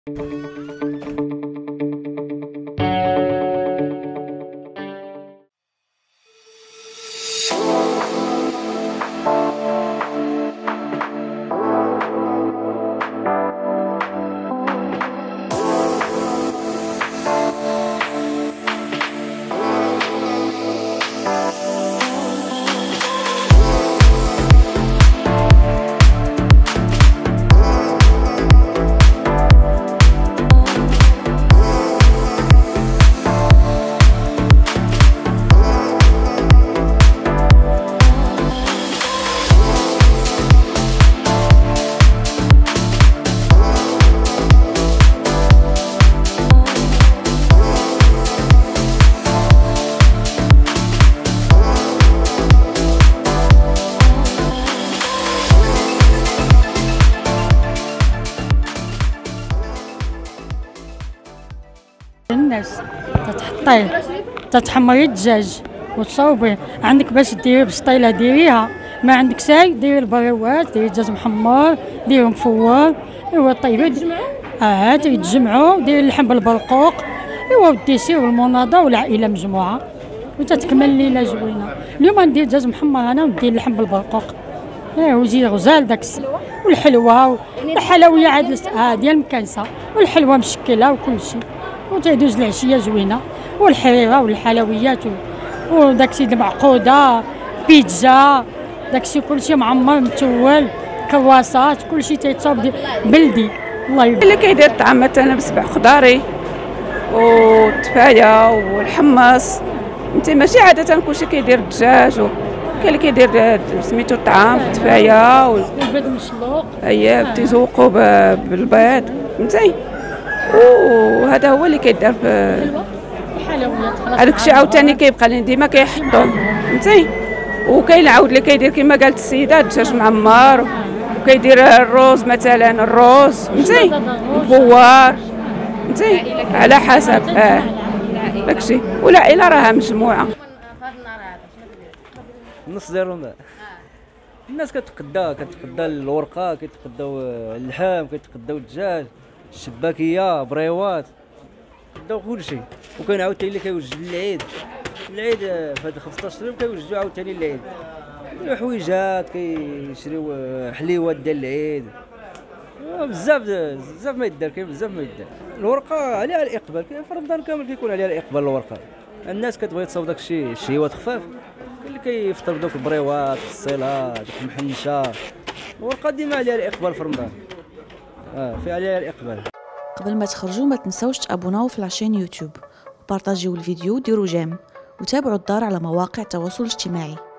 الناس تتحطيه تتحمري الدجاج وتصاوبيه، عندك باش ديري بسطيله ديريها، ما عندك شاي ديري البريوات، ديري الدجاج محمر، ديري مفور، ايوا طيبي يتجمعوا، ديري اللحم بالبرقوق، ايوا وديسي والمناضه والعائله مجموعه وتتكمل ليله زوينه. اليوم ندير دجاج محمر انا وندير اللحم بالبرقوق، ويجي غزال داكسي، والحلوه والحلويه عاد ديال مكانسه، والحلوه مشكله وكل شيء، وتيدوز العشيه زوينه، والحريره والحلويات وداكشي المعقوده، بيتزا، داكشي كلشي معمر متول، كرواسات، كلشي تيتصاوب بلدي. الله يبارك. اللي كيدير الطعام مثلا بسبع خضاري والتفايه والحمص، انت ماشي عاده كلشي كيدير الدجاج، كاين اللي كيدير سميتو الطعام بالتفايه والبيض مسلوق، تيزوقوا بالبيض، فهمتي، وهذا هو اللي كيدار في الحلويات. هذاك الشيء عاوتاني كيبقى لنا ديما كيحطوه، فهمتي. وكاين عاود اللي كيدير كما قالت السيده الدجاج معمر، وكيدير الروز مثلا، الروز فهمتي، البوار فهمتي، على حسب داكشي. والعائله راها مجموعه. النص ديالهم الناس كتقدا الورقه، كيتقداو اللحم، كيتقداو الدجاج، الشباكيه، بريوات، كيتقداو كلشي. وكاين عاوتاني اللي كيوجد العيد في هاد 15 يوم كيوجدوا عاوتاني العيد، الحويجات، كيشريو حليوات ديال العيد، بزاف ما يدار، كاين بزاف ما يدار. الورقه عليها الاقبال، في رمضان كامل كيكون عليها الاقبال الورقه، الناس كتبغي تصاوب داك الشيء الشهيوات خفاف، اللي كيفطر بدوك البريوات، الصيلات، المحنشه، الورقه ديما عليها الاقبال في رمضان، في عليها الاقبال. قبل ما تخرجوا ما تنسوش تابوناو في لاشين يوتيوب وبارطاجيو الفيديو وديروا جيم وتابعوا الدار على مواقع التواصل الاجتماعي.